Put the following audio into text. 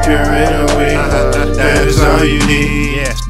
pure and weak. That is all you need.